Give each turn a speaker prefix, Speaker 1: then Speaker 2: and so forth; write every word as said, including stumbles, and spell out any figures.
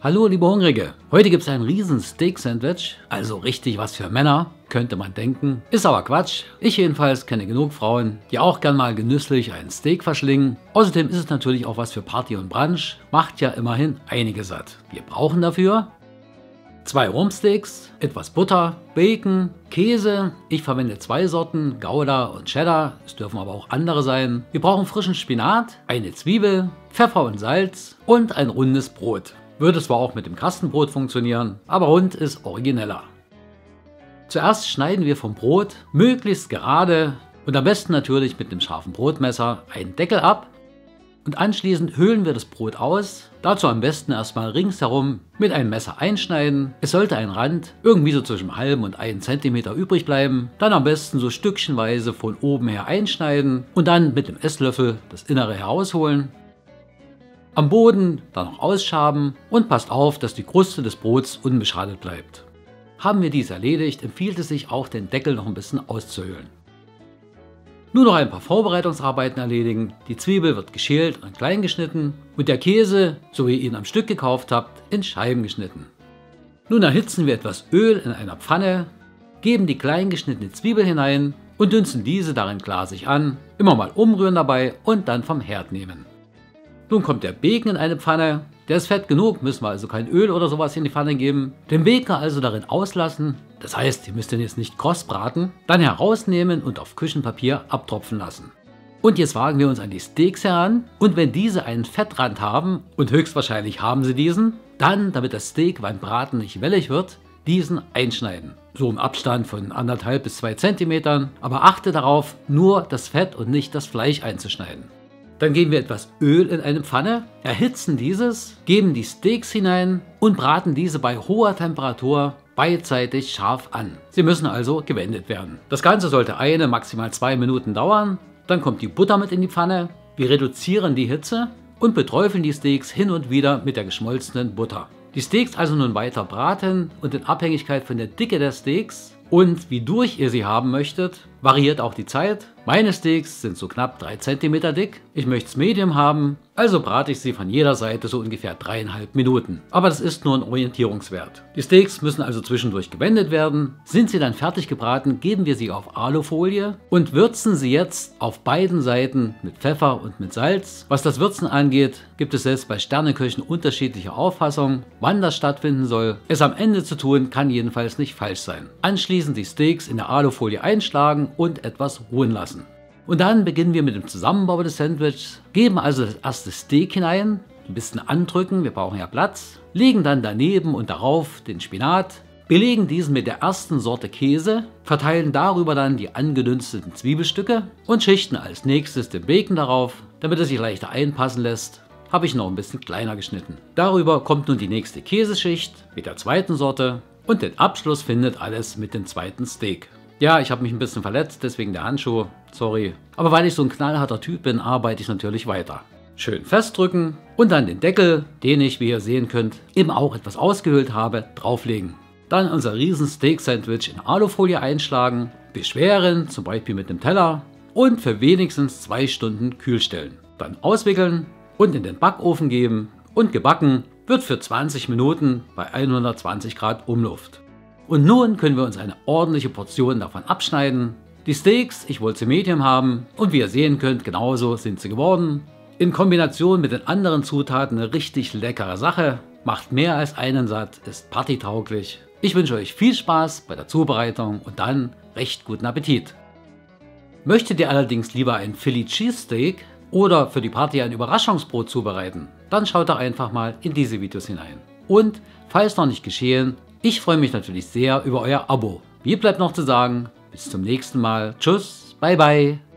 Speaker 1: Hallo liebe Hungrige, heute gibt es ein riesen Steak-Sandwich, also richtig was für Männer, könnte man denken. Ist aber Quatsch, ich jedenfalls kenne genug Frauen, die auch gern mal genüsslich ein Steak verschlingen. Außerdem ist es natürlich auch was für Party und Brunch, macht ja immerhin einige satt. Wir brauchen dafür zwei Rumpsteaks, etwas Butter, Bacon, Käse, ich verwende zwei Sorten, Gouda und Cheddar, es dürfen aber auch andere sein. Wir brauchen frischen Spinat, eine Zwiebel, Pfeffer und Salz und ein rundes Brot. Würde zwar auch mit dem Kastenbrot funktionieren, aber rund ist origineller. Zuerst schneiden wir vom Brot möglichst gerade und am besten natürlich mit dem scharfen Brotmesser einen Deckel ab und anschließend höhlen wir das Brot aus. Dazu am besten erstmal ringsherum mit einem Messer einschneiden. Es sollte ein Rand irgendwie so zwischen einem halben und einem Zentimeter übrig bleiben. Dann am besten so stückchenweise von oben her einschneiden und dann mit dem Esslöffel das Innere herausholen. Am Boden dann noch ausschaben und passt auf, dass die Kruste des Brots unbeschadet bleibt. Haben wir dies erledigt, empfiehlt es sich auch, den Deckel noch ein bisschen auszuhöhlen. Nur noch ein paar Vorbereitungsarbeiten erledigen. Die Zwiebel wird geschält und klein geschnitten und der Käse, so wie ihr ihn am Stück gekauft habt, in Scheiben geschnitten. Nun erhitzen wir etwas Öl in einer Pfanne, geben die klein geschnittene Zwiebel hinein und dünsten diese darin glasig an, immer mal umrühren dabei und dann vom Herd nehmen. Nun kommt der Bacon in eine Pfanne, der ist fett genug, müssen wir also kein Öl oder sowas in die Pfanne geben. Den Bacon also darin auslassen, das heißt, ihr müsst den jetzt nicht kross braten, dann herausnehmen und auf Küchenpapier abtropfen lassen. Und jetzt wagen wir uns an die Steaks heran und wenn diese einen Fettrand haben, und höchstwahrscheinlich haben sie diesen, dann, damit das Steak beim Braten nicht wellig wird, diesen einschneiden. So im Abstand von anderthalb bis zwei Zentimetern, aber achte darauf, nur das Fett und nicht das Fleisch einzuschneiden. Dann geben wir etwas Öl in eine Pfanne, erhitzen dieses, geben die Steaks hinein und braten diese bei hoher Temperatur beidseitig scharf an. Sie müssen also gewendet werden. Das Ganze sollte eine, maximal zwei Minuten dauern. Dann kommt die Butter mit in die Pfanne. Wir reduzieren die Hitze und beträufeln die Steaks hin und wieder mit der geschmolzenen Butter. Die Steaks also nun weiter braten und in Abhängigkeit von der Dicke der Steaks und wie durch ihr sie haben möchtet, variiert auch die Zeit. Meine Steaks sind so knapp drei Zentimeter dick. Ich möchte es Medium haben, also brate ich sie von jeder Seite so ungefähr dreieinhalb Minuten. Aber das ist nur ein Orientierungswert. Die Steaks müssen also zwischendurch gewendet werden. Sind sie dann fertig gebraten, geben wir sie auf Alufolie und würzen sie jetzt auf beiden Seiten mit Pfeffer und mit Salz. Was das Würzen angeht, gibt es selbst bei Sterneköchen unterschiedliche Auffassungen, wann das stattfinden soll. Es am Ende zu tun, kann jedenfalls nicht falsch sein. Anschließend die Steaks in der Alufolie einschlagen und etwas ruhen lassen. Und dann beginnen wir mit dem Zusammenbau des Sandwiches, geben also das erste Steak hinein, ein bisschen andrücken, wir brauchen ja Platz, legen dann daneben und darauf den Spinat, belegen diesen mit der ersten Sorte Käse, verteilen darüber dann die angedünsteten Zwiebelstücke und schichten als nächstes den Bacon darauf, damit es sich leichter einpassen lässt. Habe ich noch ein bisschen kleiner geschnitten. Darüber kommt nun die nächste Käseschicht mit der zweiten Sorte und den Abschluss findet alles mit dem zweiten Steak. Ja, ich habe mich ein bisschen verletzt, deswegen der Handschuh, sorry. Aber weil ich so ein knallharter Typ bin, arbeite ich natürlich weiter. Schön festdrücken und dann den Deckel, den ich, wie ihr sehen könnt, eben auch etwas ausgehöhlt habe, drauflegen. Dann unser riesen Steak-Sandwich in Alufolie einschlagen, beschweren, zum Beispiel mit einem Teller und für wenigstens zwei Stunden kühl stellen. Dann auswickeln und in den Backofen geben und gebacken wird für zwanzig Minuten bei hundertzwanzig Grad Umluft. Und nun können wir uns eine ordentliche Portion davon abschneiden. Die Steaks, ich wollte sie Medium haben und wie ihr sehen könnt, genauso sind sie geworden. In Kombination mit den anderen Zutaten eine richtig leckere Sache, macht mehr als einen satt, ist partytauglich. Ich wünsche euch viel Spaß bei der Zubereitung und dann recht guten Appetit. Möchtet ihr allerdings lieber ein Philly Cheesesteak oder für die Party ein Überraschungsbrot zubereiten, dann schaut doch einfach mal in diese Videos hinein. Und falls noch nicht geschehen, ich freue mich natürlich sehr über euer Abo. Mir bleibt noch zu sagen, bis zum nächsten Mal. Tschüss, bye bye.